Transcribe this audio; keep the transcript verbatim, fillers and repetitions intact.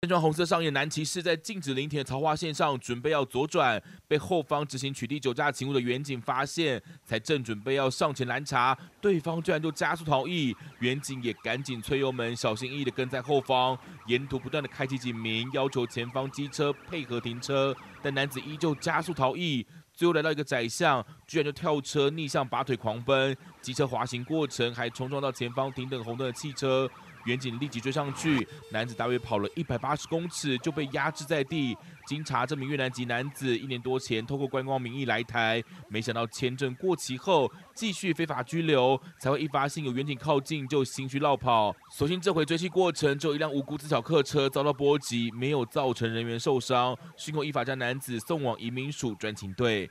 身穿红色上衣的男骑士在禁止临停的桃花线上准备要左转，被后方执行取缔酒驾勤务的员警发现，才正准备要上前拦查，对方居然就加速逃逸，员警也赶紧催油门，小心翼翼的跟在后方，沿途不断的开启警鸣，要求前方机车配合停车，但男子依旧加速逃逸。最后来到一个窄巷，居然就跳车逆向拔腿狂奔，机车滑行过程还冲撞到前方停等红灯的汽车。员警立即追上去，男子大约跑了一百八十公尺就被压制在地。经查，这名越南籍男子一年多前透过观光名义来台，没想到签证过期后继续非法居留，才会一发现有员警靠近就心虚落跑。所幸这回追缉过程只有一辆无辜自小客车遭到波及，没有造成人员受伤。讯后依法将男子送往移民署专勤队。